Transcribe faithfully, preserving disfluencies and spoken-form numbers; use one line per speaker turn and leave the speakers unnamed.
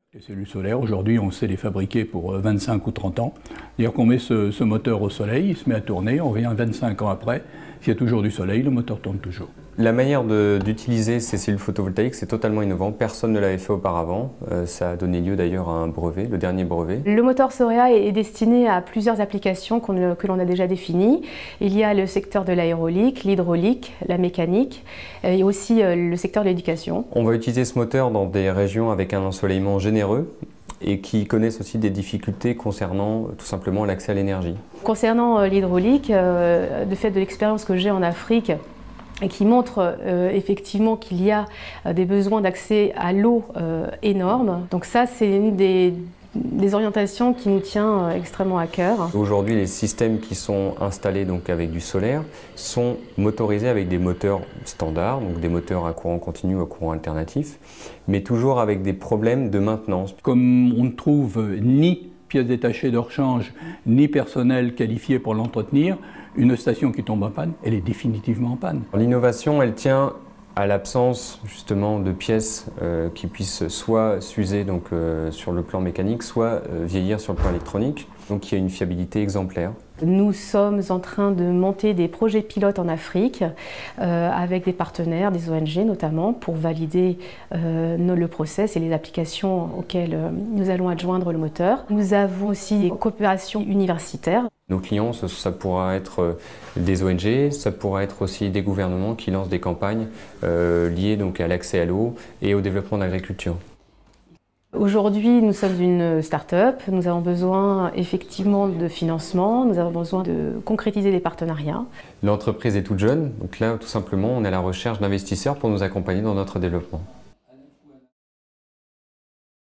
Les cellules solaires, aujourd'hui, on sait les fabriquer pour vingt-cinq ou trente ans. C'est-à-dire qu'on met ce, ce moteur au soleil, il se met à tourner, on revient vingt-cinq ans après. S'il y a toujours du soleil, le moteur tourne toujours.
La manière d'utiliser ces cellules photovoltaïques, c'est totalement innovant. Personne ne l'avait fait auparavant. Euh, ça a donné lieu d'ailleurs à un brevet, le dernier brevet.
Le moteur Sorea est destiné à plusieurs applications qu'on, que l'on a déjà définies. Il y a le secteur de l'aérolique, l'hydraulique, la mécanique et aussi le secteur de l'éducation.
On va utiliser ce moteur dans des régions avec un ensoleillement généreux et qui connaissent aussi des difficultés concernant tout simplement l'accès à l'énergie.
Concernant l'hydraulique, euh, de fait de l'expérience que j'ai en Afrique, et qui montre euh, effectivement qu'il y a euh, des besoins d'accès à l'eau euh, énormes. Donc ça, c'est une des, des orientations qui nous tient euh, extrêmement à cœur.
Aujourd'hui, les systèmes qui sont installés donc avec du solaire sont motorisés avec des moteurs standards, donc des moteurs à courant continu ou à courant alternatif, mais toujours avec des problèmes de maintenance.
Comme on ne trouve ni pièces détachées de rechange, ni personnel qualifié pour l'entretenir, une station qui tombe en panne, elle est définitivement en panne.
L'innovation, elle tient à l'absence justement de pièces euh, qui puissent soit s'user donc, euh, sur le plan mécanique, soit euh, vieillir sur le plan électronique. Donc il y a une fiabilité exemplaire.
Nous sommes en train de monter des projets pilotes en Afrique euh, avec des partenaires, des O N G notamment, pour valider euh, le process et les applications auxquelles euh, nous allons adjoindre le moteur. Nous avons aussi des coopérations universitaires.
Nos clients, ça, ça pourra être des O N G, ça pourra être aussi des gouvernements qui lancent des campagnes euh, liées donc à l'accès à l'eau et au développement de l'agriculture.
Aujourd'hui, nous sommes une start-up, nous avons besoin effectivement de financement, nous avons besoin de concrétiser des partenariats.
L'entreprise est toute jeune, donc là tout simplement on est à la recherche d'investisseurs pour nous accompagner dans notre développement.